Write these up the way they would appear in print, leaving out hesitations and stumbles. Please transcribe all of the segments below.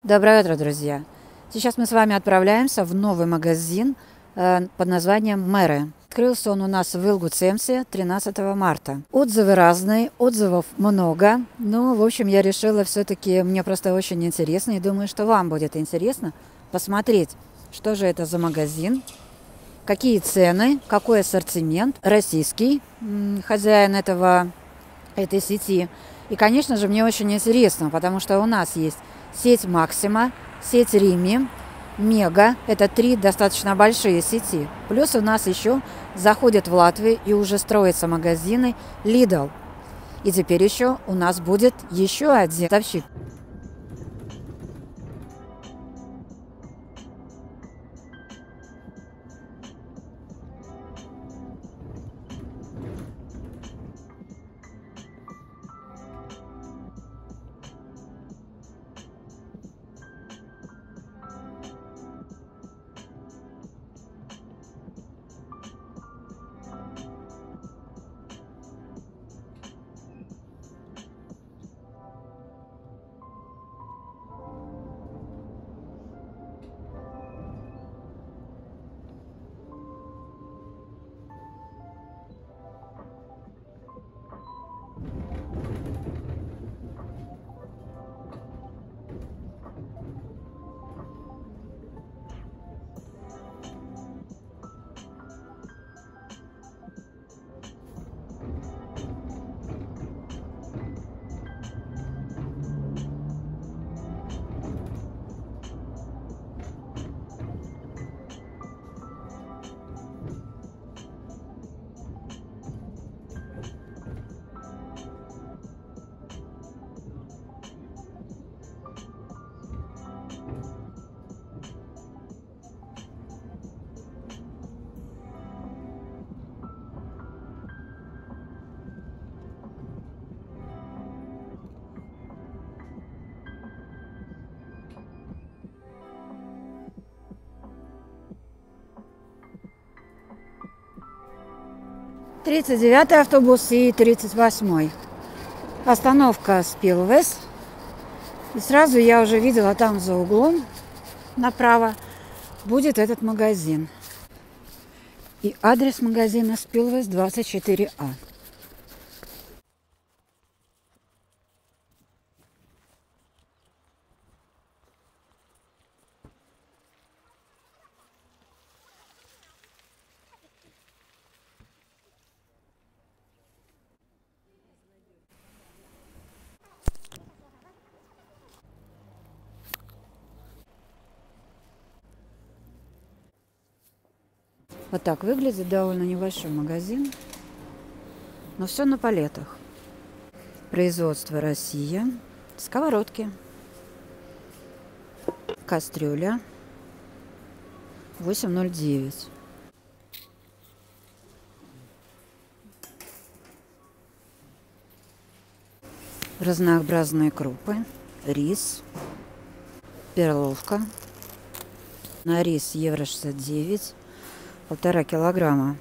Доброе утро, друзья! Сейчас мы с вами отправляемся в новый магазин под названием «Мэре». Открылся он у нас в Илгуцемсе 13 марта. Отзывы разные, отзывов много. Ну, в общем, я решила все-таки, мне просто очень интересно, и думаю, что вам будет интересно посмотреть, что же это за магазин, какие цены, какой ассортимент, российский хозяин этой сети. И, конечно же, мне очень интересно, потому что у нас есть сеть Максима, сеть Рими, Мега. Это три достаточно большие сети. Плюс у нас еще заходят в Латвию и уже строятся магазины Lidl. И теперь еще у нас будет еще один поставщик. Тридцать 39-й автобус и 38-й. Остановка Спилвес. И сразу я уже видела там за углом направо будет этот магазин. И адрес магазина Спилвес 24А. Вот так выглядит довольно небольшой магазин, но все на палетах. Производство Россия, сковородки, кастрюля 809. Разнообразные крупы, рис, перловка. На рис евро 69, 1,5 килограмма.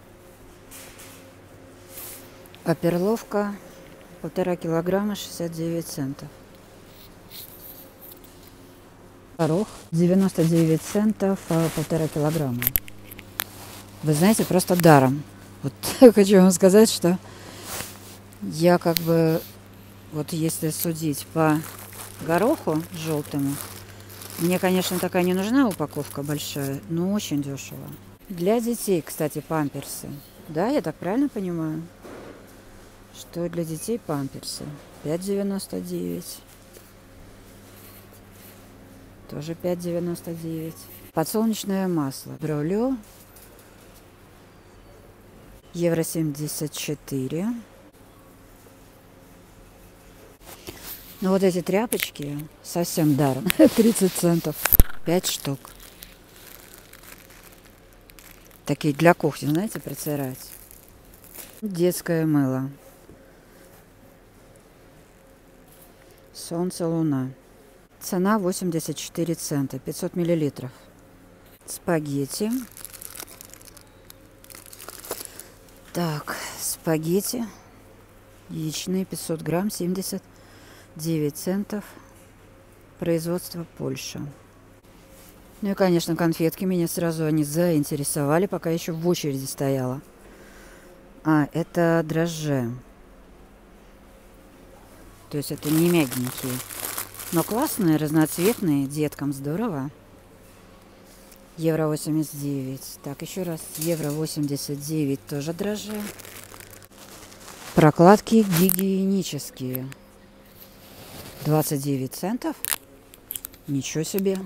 А перловка 1,5 килограмма 69 центов. Горох 99 центов, 1,5 килограмма. Вы знаете, просто даром. Вот хочу вам сказать, что я вот если судить по гороху желтому, мне, конечно, такая не нужна упаковка большая, но очень дешево. Для детей, кстати, памперсы. Да, я так правильно понимаю? Что для детей памперсы. 5,99. Тоже 5,99. Подсолнечное масло. Бролю. Евро 74. Ну вот эти тряпочки совсем даром. 30 центов. 5 штук. Такие для кухни, знаете, протирать. Детское мыло. Солнце, луна. Цена 84 цента. 500 миллилитров. Спагетти. Так, спагетти. Яичные 500 грамм, 79 центов. производство Польша. Ну и, конечно, конфетки меня сразу они заинтересовали, пока еще в очереди стояла. А, это дрожжи. То есть это не мягенькие. Но классные, разноцветные, деткам здорово. Евро 89. Так, еще раз. Евро 89 тоже дрожжи. Прокладки гигиенические. 29 центов. Ничего себе.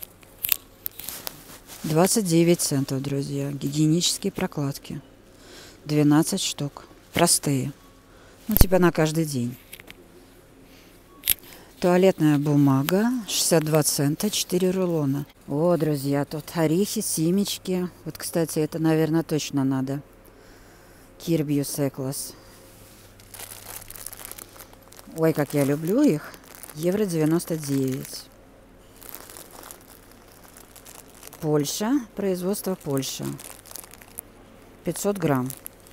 29 центов, друзья. Гигиенические прокладки. 12 штук. Простые. Ну, типа на каждый день. Туалетная бумага. 62 цента. 4 рулона. О, друзья, тут орехи, семечки. Вот, кстати, это, наверное, точно надо. Kirby Seclas. Ой, как я люблю их. Евро 99. Польша. Производство Польша. 500 грамм.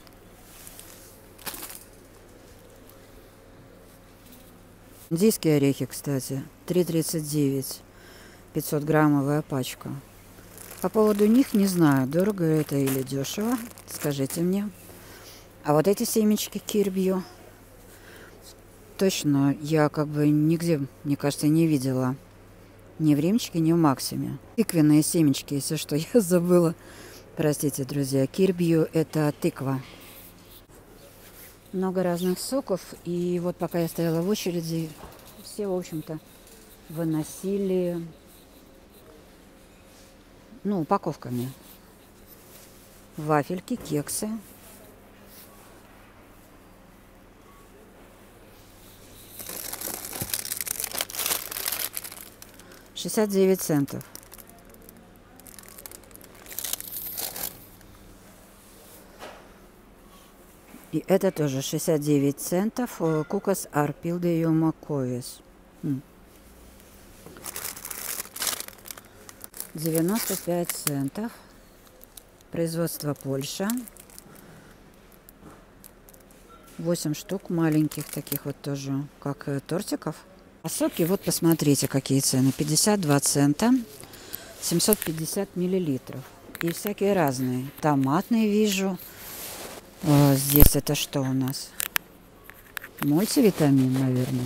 Индийские орехи, кстати. 3,39. 500-граммовая пачка. По поводу них не знаю, дорого это или дешево. Скажите мне. А вот эти семечки Kirby точно я как бы нигде, мне кажется, не видела. Ни в Римчике, ни в Максиме. Тыквенные семечки, если что, я забыла. Простите, друзья. Kirby это тыква. Много разных соков. И вот пока я стояла в очереди, все, в общем-то, выносили, ну, упаковками. Вафельки, кексы. $69. И это тоже 69 центов. Кукас Арпилде Юмаковис. 95 центов. Производство Польша. 8 штук маленьких таких вот тоже, как тортиков. А соки, вот посмотрите, какие цены. 52 цента. 750 миллилитров. И всякие разные. Томатные вижу. Здесь это что у нас? Мультивитамин, наверное.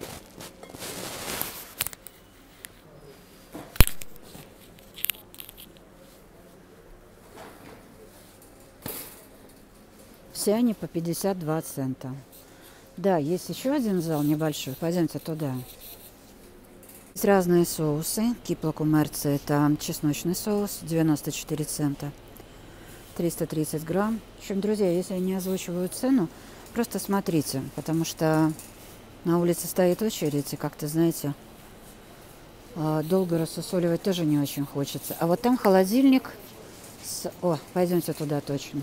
Все они по 52 цента. Да, есть еще один зал небольшой. Пойдемте туда. Есть разные соусы. Кипла Кумерца — это чесночный соус. 94 цента. 330 грамм. В общем, друзья, если я не озвучиваю цену, просто смотрите, потому что на улице стоит очередь, и как-то, знаете, долго рассусоливать тоже не очень хочется. А вот там холодильник с... О, пойдемте туда точно.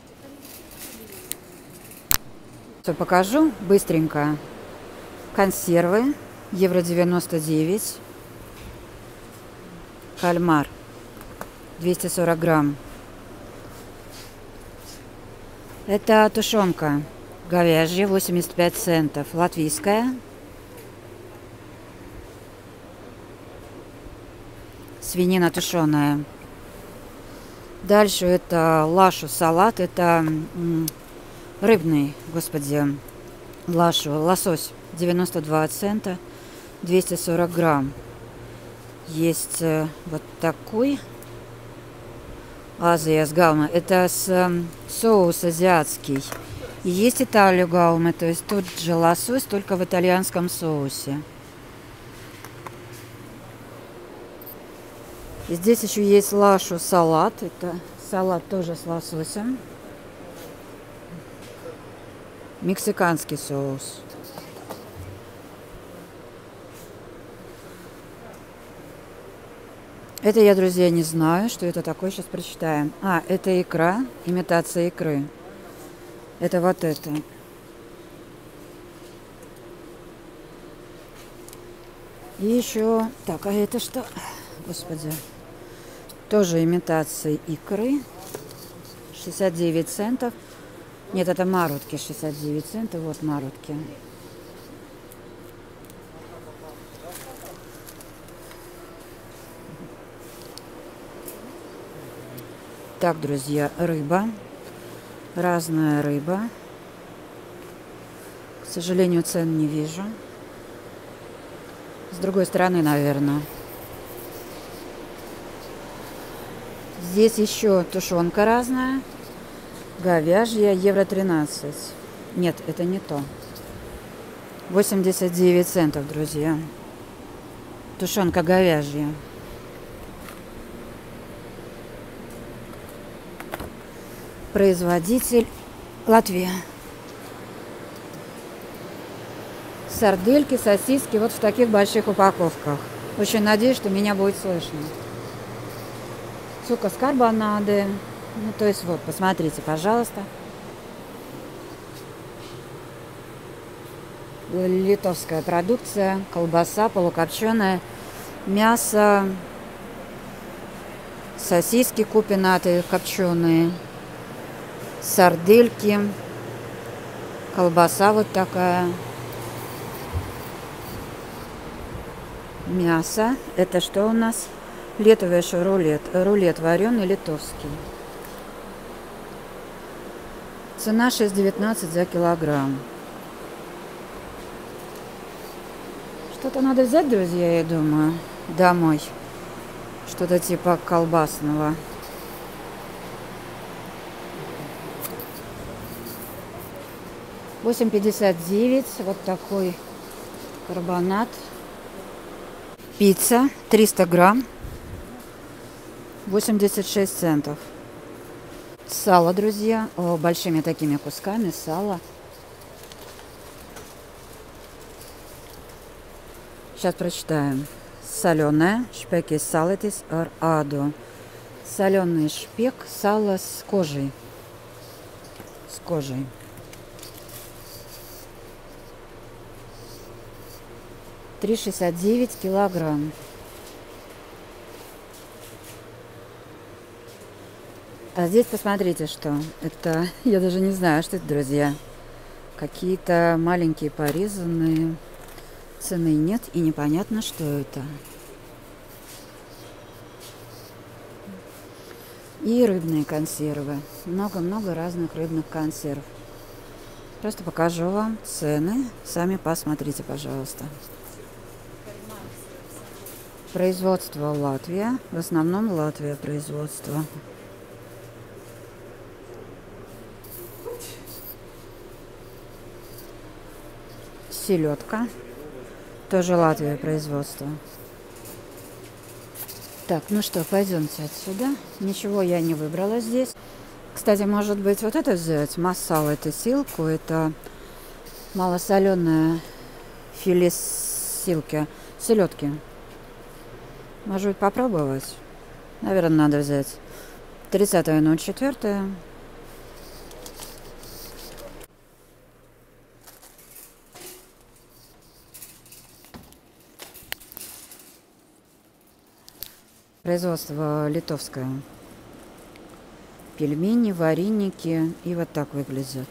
Все покажу быстренько. Консервы. Евро 99. Кальмар. 240 грамм. Это тушенка говяжья, 85 центов, латвийская. Свинина тушеная. Дальше это лашу салат, это рыбный, господи, лашу, лосось, 92 цента, 240 грамм. Есть вот такой. Азия с гаума. Это соус азиатский. И есть Италию гаума, то есть тот же лосось, только в итальянском соусе. И здесь еще есть лашу салат. Это салат тоже с лососем. Мексиканский соус. Это я, друзья, не знаю, что это такое. Сейчас прочитаем. А, это икра, имитация икры. Это вот это. И еще... Так, а это что? Господи. Тоже имитация икры. 69 центов. Нет, это марутки. 69 центов. Вот марутки. Так, друзья, рыба. Разная рыба. К сожалению, цен не вижу. С другой стороны, наверное. Здесь еще тушенка разная. Говяжья, евро 13. Нет, это не то. 89 центов, друзья. Тушенка говяжья. Производитель Латвия. Сардельки, сосиски вот в таких больших упаковках. Очень надеюсь, что меня будет слышно. Цукас карбонады. Ну, то есть вот, посмотрите, пожалуйста. Литовская продукция, колбаса полукопченая, мясо, сосиски купинаты копченые, сардельки, колбаса вот такая, мясо. Это что у нас? Летовый рулет. Рулет вареный литовский. Цена 6,19 за килограмм. Что-то надо взять, друзья, я думаю, домой. Что-то типа колбасного. $8,59. Вот такой карбонат. Пицца 300 грамм. 86 центов. Сало, друзья. Большими такими кусками сала. Сейчас прочитаем. Соленое. Шпекис салетис ар адо. Соленый шпек, сало с кожей. С кожей. $3,69 килограмм. А здесь посмотрите, что это. Я даже не знаю, что это, друзья. Какие-то маленькие порезанные. Цены нет и непонятно, что это. И рыбные консервы. Много-много разных рыбных консерв. Просто покажу вам цены. Сами посмотрите, пожалуйста. Производство Латвия. В основном Латвия производство. Селедка. Тоже Латвия производство. Так, ну что, пойдемте отсюда. Ничего я не выбрала здесь. Кстати, может быть, вот это взять. Масала, это силку. Это малосоленое филе силки. Селедки. Может быть, попробовать? Наверное, надо взять. 30.04. Производство литовское. Пельмени, вареники. И вот так выглядят.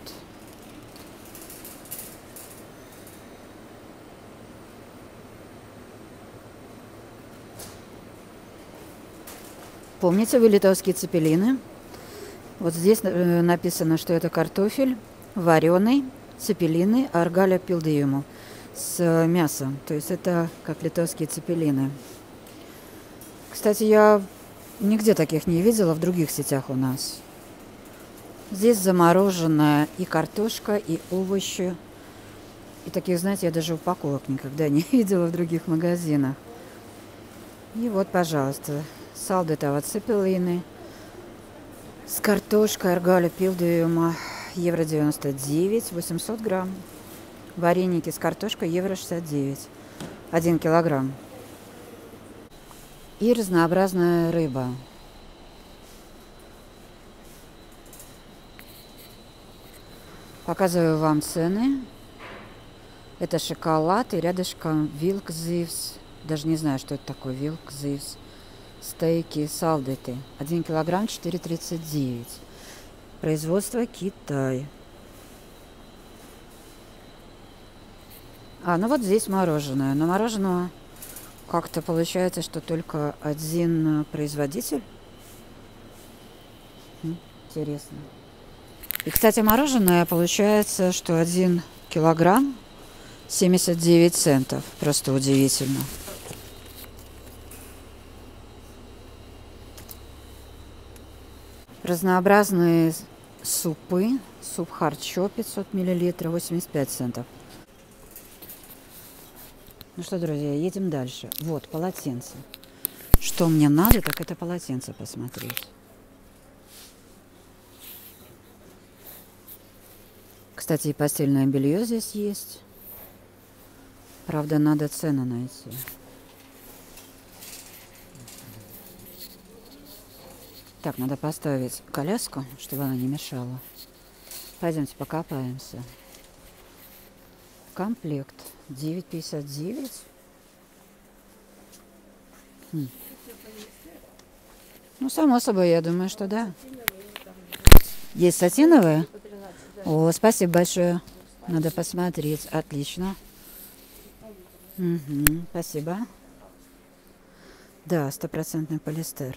Помните вы литовские цепелины? Вот здесь написано, что это картофель вареный, цепелины, аргаля пилдиуму с мясом. То есть это как литовские цепелины. Кстати, я нигде таких не видела в других сетях у нас. Здесь замороженная и картошка, и овощи. И таких, знаете, я даже упаковок никогда не видела в других магазинах. И вот, пожалуйста, салдетава цепелины с картошкой, аргаля пилдиума, евро 99, 800 грамм. Вареники с картошкой, евро 69, 1 килограмм. И разнообразная рыба. Показываю вам цены. Это шоколад и рядышком вилкзивс. Даже не знаю, что это такое вилкзивс. Стейки, салдеты. 1 килограмм 4,39. Производство Китай. Ну вот здесь мороженое. Но мороженого как-то получается, что только один производитель. Интересно. И, кстати, мороженое получается, что 1 килограмм 79 центов. Просто удивительно. Разнообразные супы. Суп харчо 500 миллилитров, 85 центов. Ну что, друзья, едем дальше. Вот, полотенце. Что мне надо, так это полотенце посмотреть. Кстати, и постельное белье здесь есть. Правда, надо цены найти. Так, надо поставить коляску, чтобы она не мешала. Пойдемте покопаемся. Комплект 9,59. Ну, само собой, я думаю, что да. Есть сатиновые? О, спасибо большое. Надо посмотреть. Отлично. Угу, спасибо. Да, 100% полиэстер.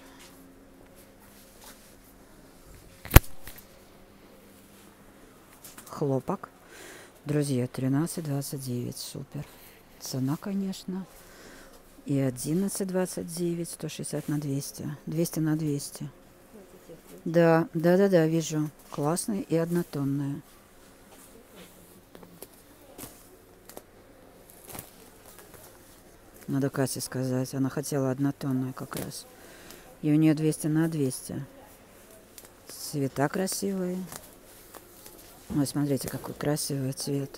Хлопок. Друзья, 13,29. Супер. Цена, конечно. И 11,29. 160 на 200. 200 на 200. Да, вижу. Классные и однотонные. Надо Кате сказать. Она хотела однотонную как раз. И у нее 200 на 200. Цвета красивые. Ой, смотрите, какой красивый цвет.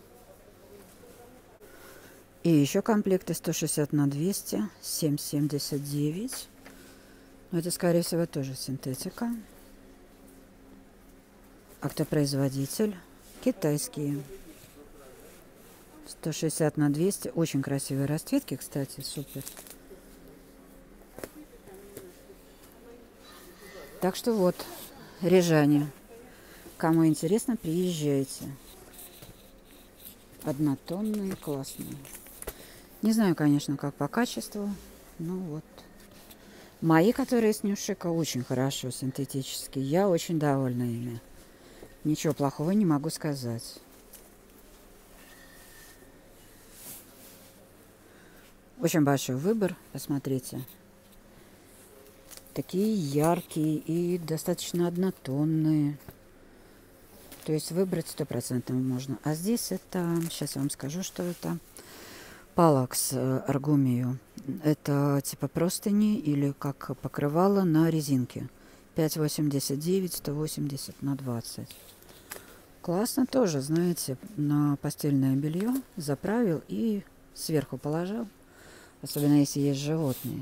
И еще комплекты 160 на 200. 7,79. Но это, скорее всего, тоже синтетика. А кто производитель? Китайские. 160 на 200. Очень красивые расцветки, кстати. Супер. Так что вот, рижане. Кому интересно, приезжайте. Однотонные, классные. Не знаю, конечно, как по качеству. Ну вот. Мои, которые с Нюшика, очень хорошо, синтетические. Я очень довольна ими. Ничего плохого не могу сказать. Очень большой выбор, посмотрите. Такие яркие и достаточно однотонные. То есть выбрать 100% можно. А здесь это, сейчас я вам скажу, что это. Палакс аргумию. Это типа простыни или как покрывало на резинке. 5,89, 180 на 20. Классно тоже, знаете, на постельное белье заправил и сверху положил. Особенно если есть животные.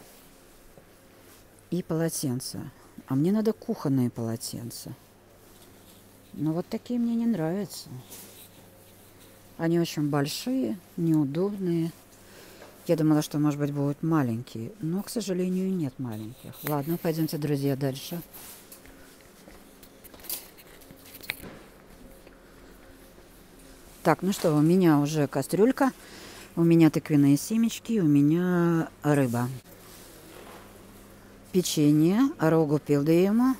И полотенца. А мне надо кухонные полотенца. Но вот такие мне не нравятся. Они очень большие, неудобные. Я думала, что, может быть, будут маленькие. Но, к сожалению, нет маленьких. Ладно, пойдемте, друзья, дальше. Так, ну что, у меня уже кастрюлька. У меня тыквенные семечки, у меня рыба. Печенье, рогу пилдеему.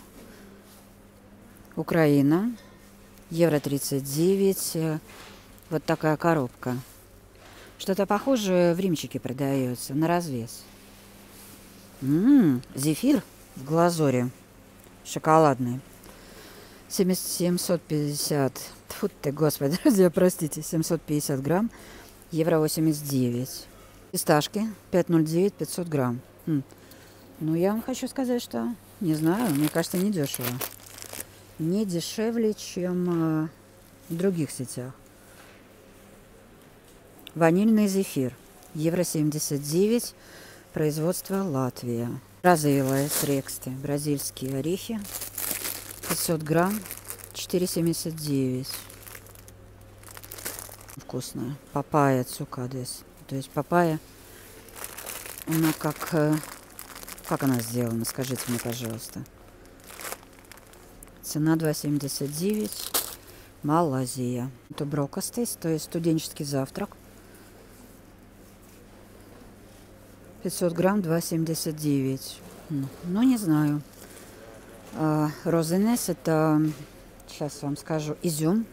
Украина. Евро 39. Вот такая коробка. Что-то похожее в Римчике продается на развес. Зефир в глазури. Шоколадный. 750. Тьфу ты, господи, друзья, простите. 750 грамм. Евро 89. Фисташки 5,09, 500 грамм. Ну, я вам хочу сказать, что, не знаю, мне кажется, не дешево. Не дешевле, чем в других сетях. Ванильный зефир. Евро 79. Производство Латвия. Розовые срексты. Бразильские орехи. 500 грамм. 4,79. Вкусная. Папайя цукадес. То есть папайя, она как она сделана? Скажите мне, пожалуйста. Цена 2,79. Малайзия. Это брокостейс, то есть студенческий завтрак. 500 грамм 2,79. Ну, не знаю. Розенес, это, сейчас вам скажу, изюм.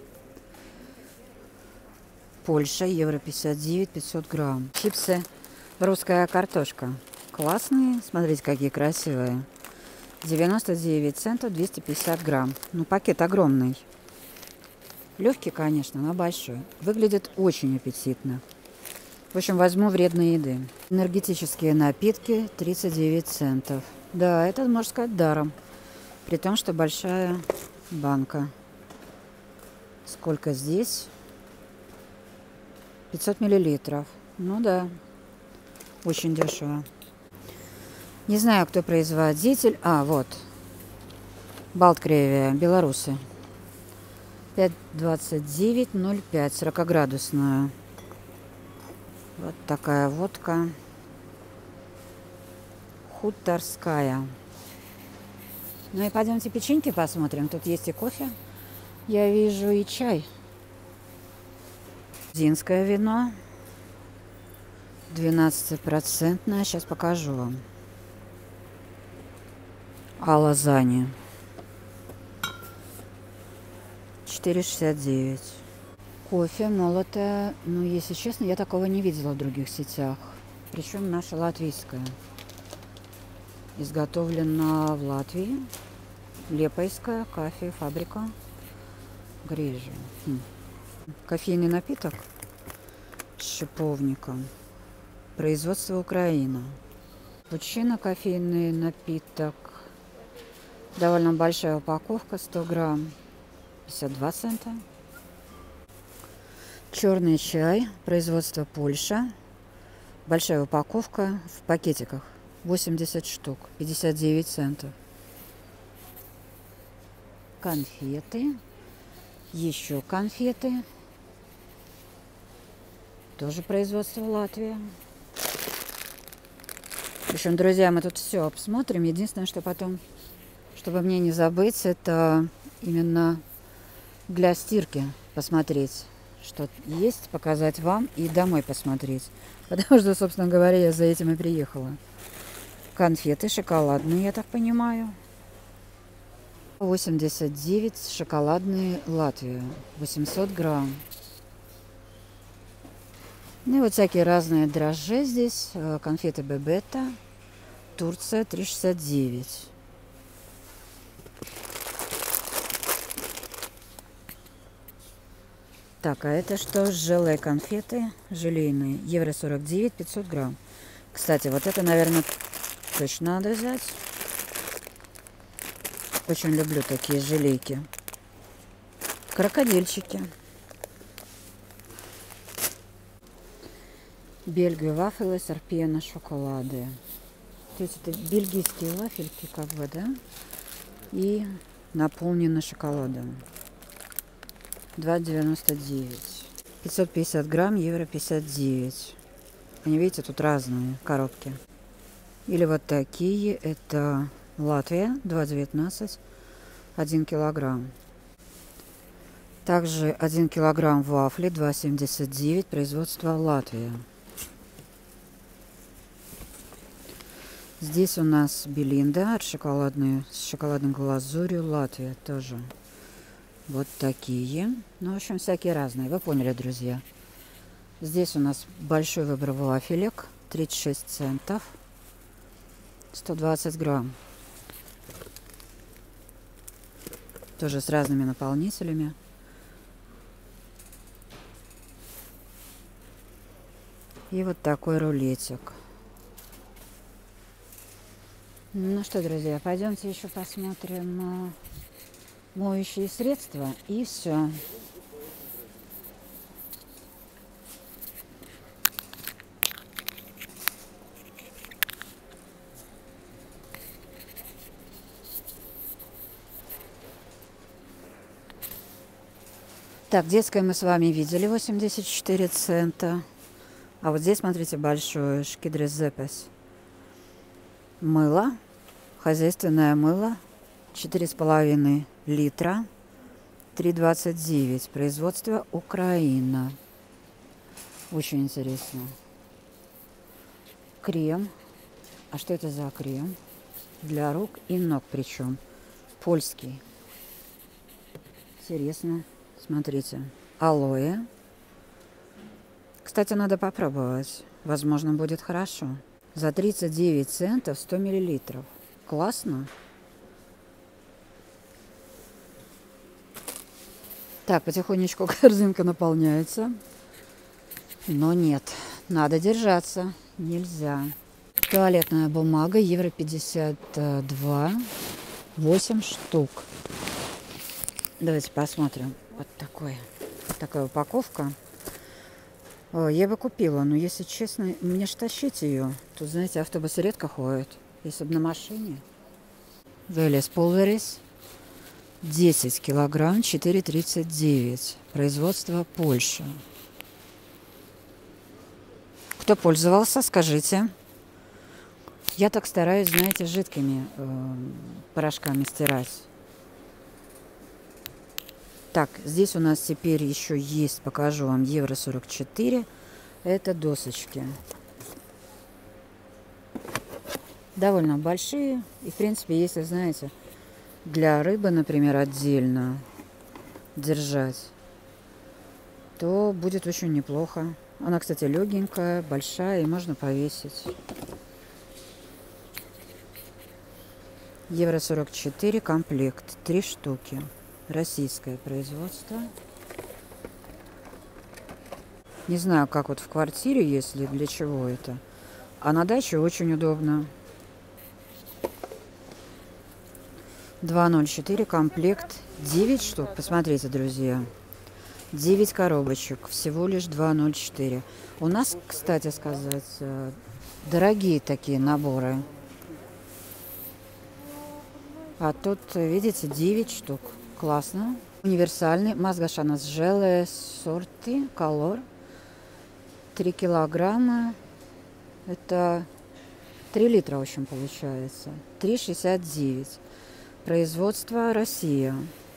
Польша, евро 59, 500 грамм. Чипсы русская картошка. Классные, смотрите, какие красивые. 99 центов, 250 грамм. Ну, пакет огромный. Легкий, конечно, но большой. Выглядит очень аппетитно. В общем, возьму вредной еды. Энергетические напитки 39 центов. Да, это, можно сказать, даром. При том, что большая банка. Сколько здесь? 500 миллилитров. Ну да, очень дешево. Не знаю, кто производитель. Вот. Балткревия, белорусы. 5,29,05, 40-градусная. Вот такая водка. Хуторская. Ну и пойдемте печеньки посмотрим. Тут есть и кофе. Я вижу и чай. Динское вино. 12%. Сейчас покажу вам. Алазани. 4,69. Кофе молотое. Ну, если честно, я такого не видела в других сетях. Причем наша латвийская. Изготовлена в Латвии. Лепойская, кофе, фабрика. Грижа. Кофейный напиток с шиповником. Производство Украина. Капучино, кофейный напиток. Довольно большая упаковка, 100 грамм. 52 цента. Черный чай. Производство Польша. Большая упаковка в пакетиках. 80 штук. 59 центов. Конфеты. Еще конфеты. Тоже производство Латвии. В общем, друзья, мы тут все обсмотрим. Единственное, что потом, чтобы мне не забыть, это именно для стирки посмотреть, что есть, показать вам и домой посмотреть. Потому что, собственно говоря, я за этим и приехала. Конфеты шоколадные, я так понимаю. 89 шоколадные Латвия. 800 грамм. Ну и вот всякие разные дрожжи здесь. Конфеты Бебета. Турция 3,69. Так, а это что? Желе конфеты. Желейные. Евро 49, 500 грамм. Кстати, вот это, наверное, точно надо взять. Очень люблю такие желейки. Крокодильчики. Бельгия вафли, сорпена, шоколады. То есть это бельгийские вафельки, как бы, да? И наполнены шоколадом. 2,99. 550 грамм, евро 59. Они, видите, тут разные коробки. Или вот такие. Это Латвия, 2,19. 1 килограмм. Также 1 килограмм вафли, 2,79. Производство Латвия. Здесь у нас Белинда с шоколадной глазурью. Латвия тоже. Вот такие. Ну, в общем, всякие разные. Вы поняли, друзья. Здесь у нас большой выбор вафелек. 36 центов. 120 грамм. Тоже с разными наполнителями. И вот такой рулетик. Ну что, друзья, пойдемте еще посмотрим моющие средства. И все. Так, детское мы с вами видели, 84 цента. А вот здесь, смотрите, большое, Шкидрес Зепес. Мыло, хозяйственное мыло, 4,5 литра, 3,29. Производство Украина. Очень интересно. Крем. А что это за крем? Для рук и ног причем. Польский. Интересно. Смотрите. Алоэ. Кстати, надо попробовать. Возможно, будет хорошо. За 39 центов 100 миллилитров. Классно. Так, потихонечку корзинка наполняется. Но нет, надо держаться. Нельзя. Туалетная бумага, евро 52. 8 штук. Давайте посмотрим. Вот такая упаковка. Я бы купила, но, если честно, мне ж тащить ее. Тут, знаете, автобусы редко ходят. Если бы на машине. Велес Пулверис. 10 килограмм, 4,39. Производство Польша. Кто пользовался, скажите. Я так стараюсь, знаете, жидкими порошками стирать. Так, здесь у нас теперь еще есть, покажу вам, евро 44. Это досочки. Довольно большие. И, в принципе, если, знаете, для рыбы, например, отдельно держать, то будет очень неплохо. Она, кстати, легенькая, большая, и можно повесить. Евро 44, комплект, 3 штуки. Российское производство. Не знаю, как вот в квартире, если для чего это. А на даче очень удобно. 204, комплект, 9 штук. Посмотрите, друзья. 9 коробочек. Всего лишь 204. У нас, кстати сказать, дорогие такие наборы. А тут, видите, 9 штук. Классно. Универсальный. Мазгашанас желе сорти колор. 3 килограмма. Это 3 литра, в общем, получается. 3,69. Производство Россия.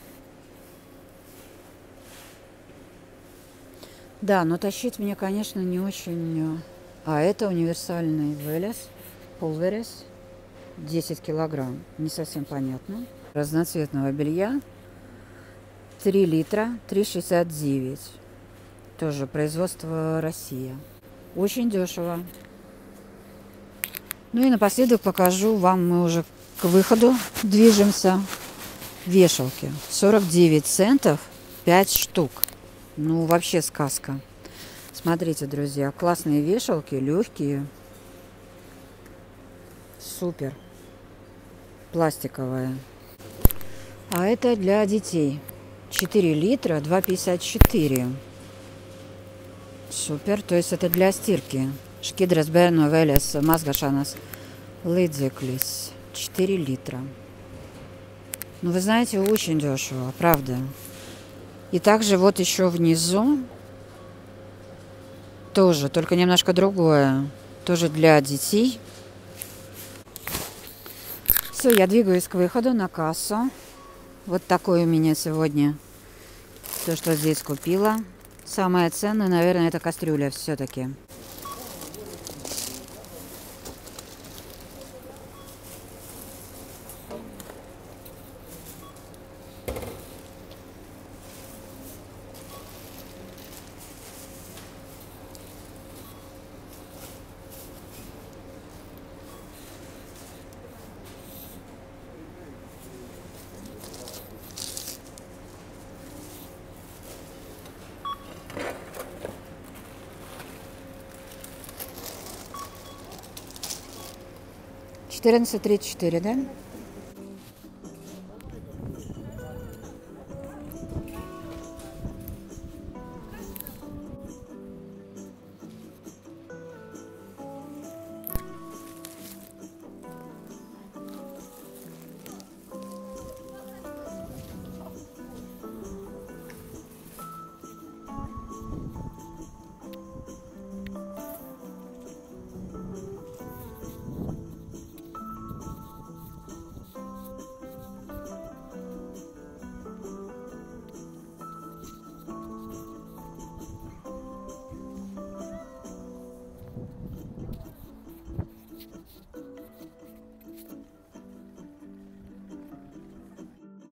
Да, но тащить мне, конечно, не очень... А это универсальный Велес Пулверис. 10 килограмм. Не совсем понятно. Разноцветного белья. 3 литра, 3,69. Тоже производство Россия. Очень дешево. Ну и напоследок покажу вам, мы уже к выходу движемся. Вешалки. 49 центов 5 штук. Ну, вообще сказка. Смотрите, друзья, классные вешалки, легкие. Супер. Пластиковые. А это для детей. 4 литра, 2,54. Супер. То есть это для стирки. Шкидрас Берно Велес Мазгашанас Лидзеклис. 4 литра. Ну, вы знаете, очень дешево, правда. И также вот еще внизу тоже, только немножко другое. Тоже для детей. Все, я двигаюсь к выходу на кассу. Вот такой у меня сегодня то, что здесь купила. Самое ценное, наверное, это кастрюля все-таки. $14,34, да?